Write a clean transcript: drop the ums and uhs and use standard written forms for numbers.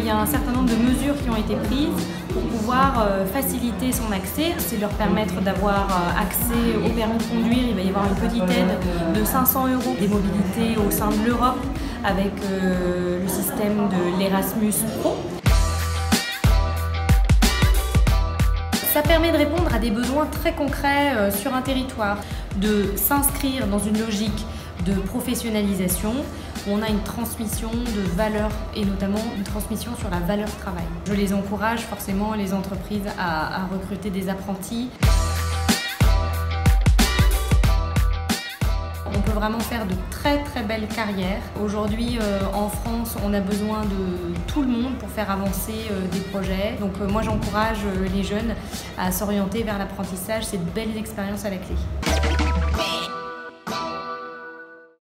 y a un certain nombre de mesures qui ont été prises pour pouvoir faciliter son accès. C'est leur permettre d'avoir accès au permis de conduire. Il va y avoir une petite aide de 500 € des mobilités au sein de l'Europe avec le système de l'Erasmus Pro. Ça permet de répondre à des besoins très concrets sur un territoire, de s'inscrire dans une logique de professionnalisation où on a une transmission de valeurs et notamment une transmission sur la valeur travail. Je les encourage forcément, les entreprises, à recruter des apprentis. On peut vraiment faire de très belles carrières. Aujourd'hui, en France, on a besoin de tout le monde pour faire avancer des projets. Donc moi, j'encourage les jeunes à s'orienter vers l'apprentissage. C'est de belles expériences à la clé.